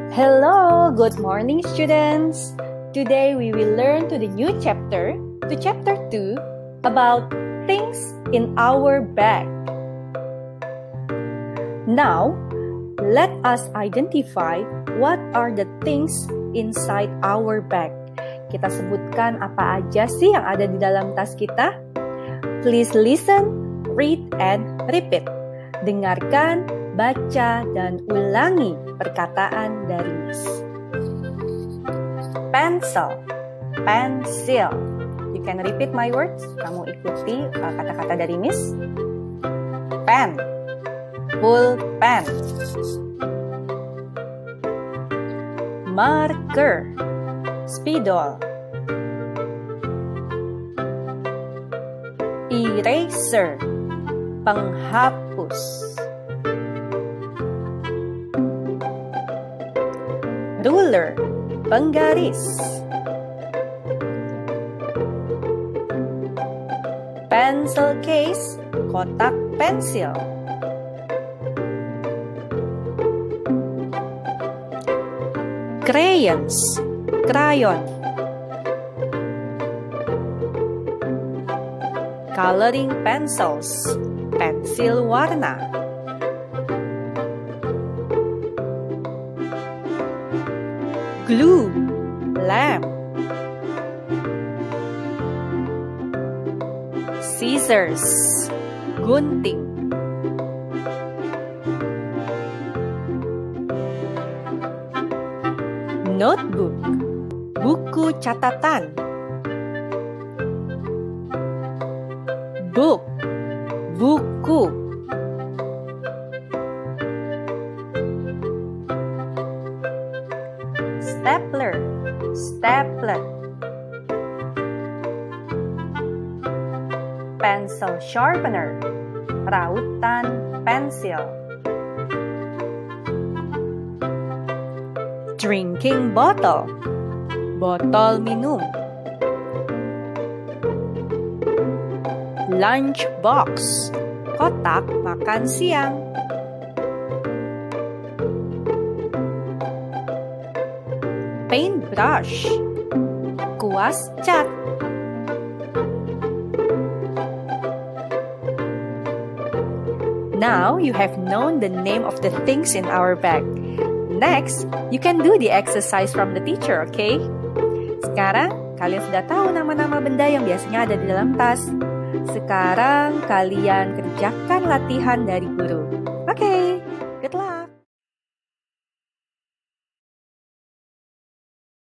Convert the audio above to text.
Hello, good morning students. Today we will learn to the new chapter, to chapter 2, about things in our bag. Now, let us identify what are the things inside our bag. Kita sebutkan apa aja sih yang ada di dalam tas kita. Please listen, read, and repeat. Dengarkan, baca, dan ulangi perkataan dari Miss. Pencil, pencil. You can repeat my words. Kamu ikuti kata-kata dari Miss. Pen, pulpen. Marker, spidol. Eraser, penghapus. Ruler, penggaris. Pencil case, kotak pensil. Crayons, crayon. Coloring pencils, pensil warna. Glue, lem. Scissors, gunting. Notebook, buku catatan. Book, buku. Stapler, stapler. Pencil sharpener, rautan pensil. Drinking bottle, botol minum. Lunch box, kotak makan siang. Paintbrush, kuas cat. Now you have known the name of the things in our bag. Next, you can do the exercise from the teacher, okay? Sekarang, kalian sudah tahu nama-nama benda yang biasanya ada di dalam tas. Sekarang, kalian kerjakan latihan dari guru. Oke.